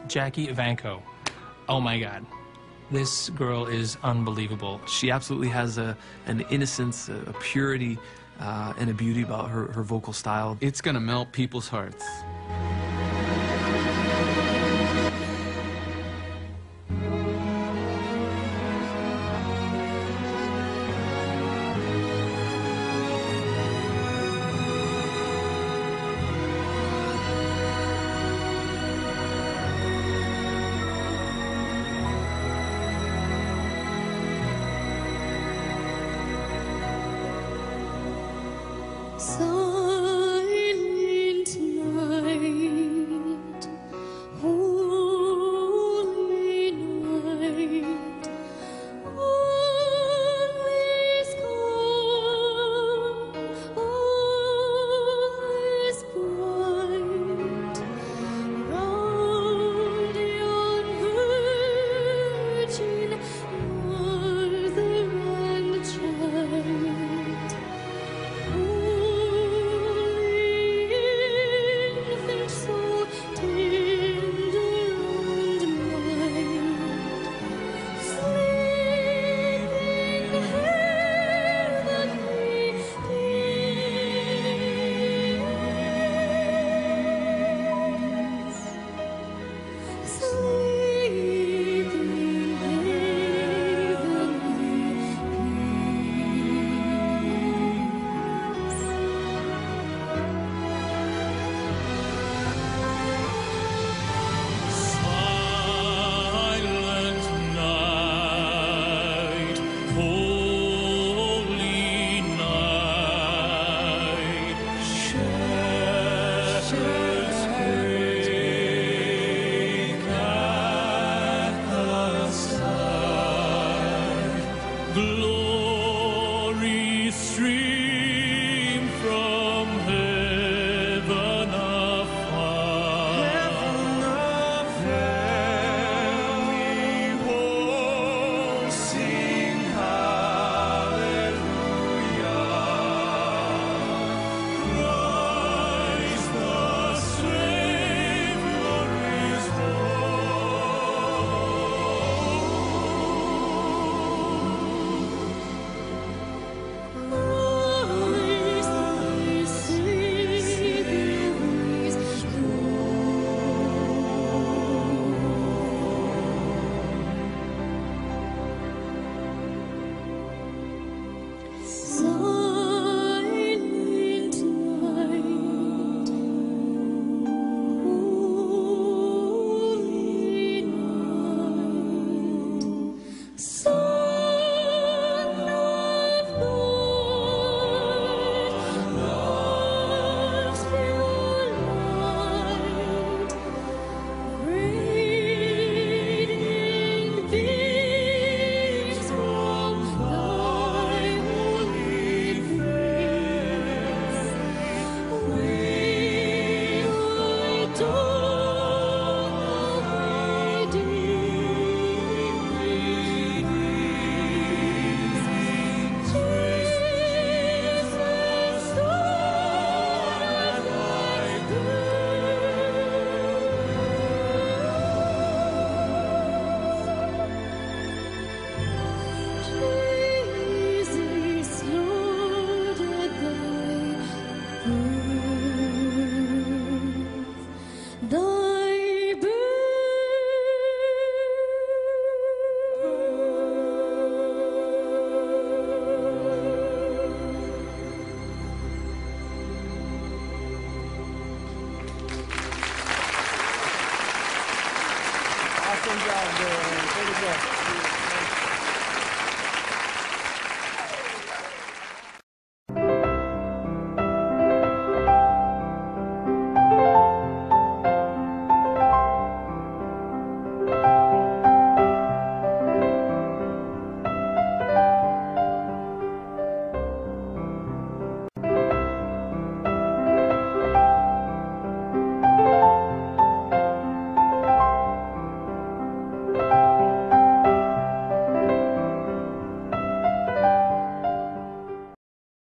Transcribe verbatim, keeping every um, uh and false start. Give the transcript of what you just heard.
Jackie Evancho. Oh my God. This girl is unbelievable. She absolutely has a, an innocence, a, a purity, uh, and a beauty about her, her vocal style. It's gonna melt people's hearts. Silent night, holy night, all is calm, all is bright, round yon virgin mother and child. Glory stream from heaven afar. Heaven afar. We will sing hallelujah. Christ the Savior is Awesome job, man. Way to go.